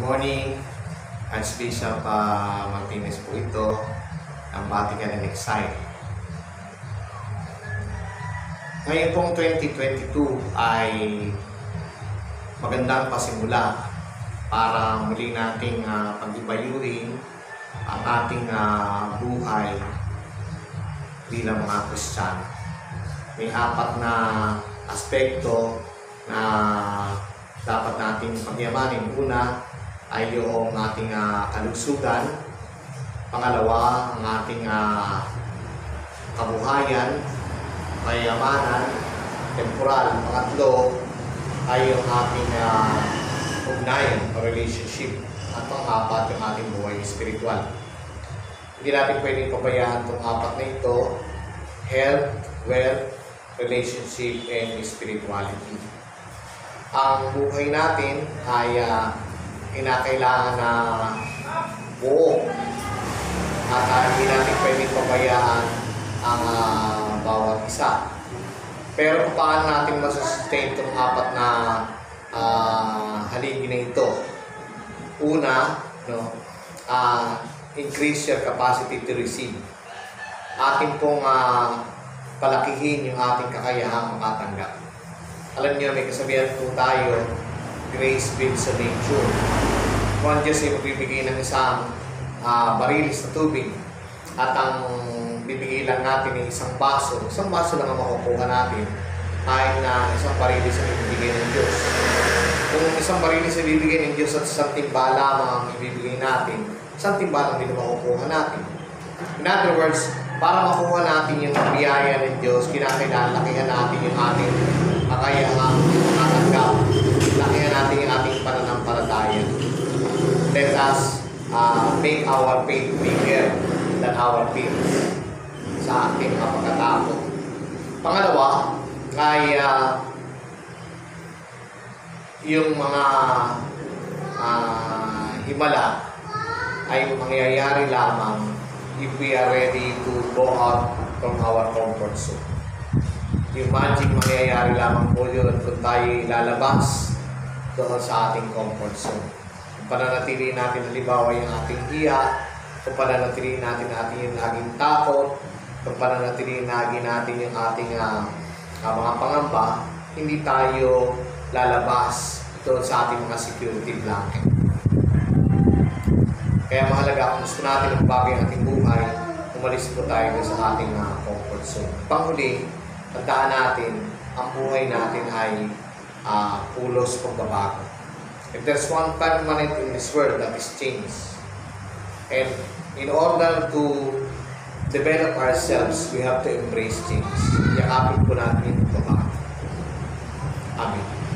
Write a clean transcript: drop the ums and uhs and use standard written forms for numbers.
morning, Archbishop Martinez po ito, ang Vatican and Exile. Ngayon pong 2022 ay magandang pasimula para muli nating pag-ibayuhin ang ating buhay bilang mga Kristiyano. May apat na aspekto na dapat nating pagyamanin. Una ay yung ating kalusugan. Pangalawa, ang ating kabuhayan, kayamanan, temporal. Pangatlo ay yung ating ugnayan o relationship. At pang-apat, yung ating buhay spiritual. Hindi natin pwedeng pabayaan itong apat na ito: health, wealth, relationship, and spirituality. Ang buhay natin ay kinakailangan na buo at hindi natin pwedeng pabayaan ang bawat isa. Pero paano natin masustain itong apat na haligi na ito? Una, increase your capacity to receive. Ating pong palakihin yung ating kakayahang makatanggap. Alam niyo, may kasabihan po tayo, grace builds a nature. Kung ang Diyos ay magbibigay ng isang barilis na tubig at ang bibigay lang natin ay isang baso lang ang makukuha natin kahit na isang barilis ang ibibigay ng Diyos. Kung isang barilis ang ibibigay ng Diyos at isang timba lamang ang ibibigay natin, isang timba lang din makukuha natin. In other words, para makuha natin yung biyaya ng Diyos, kinakailangan lakihan natin yung ating kakayahang matanggap. Lakihan natin yung ating pananampalataya. Let us make our faith bigger than our fears sa ating pagkatapos. Pangalawa ay yung mga himala ay mangyayari lamang if we are ready to go out from our comfort zone. Yung magic mangyayari lamang po yun kung tayo lalabas doon sa ating comfort zone. Kung pananatili natin halimbawa yung ating hiya, kung pananatili natin yung laging takot, kung pananatili natin yung ating mga pangamba, hindi tayo lalabas doon sa ating mga security blanket. Kaya mahalaga kung gusto natin ang bagay ng ating buhay, umalis po tayo sa ating comfort zone. Panghuli, tandaan natin, ang buhay natin ay pulos pagbabago. If there's one permanent in this world, that is change. And in order to develop ourselves, we have to embrace change. Yakapin po natin yung pagbabago. Amen.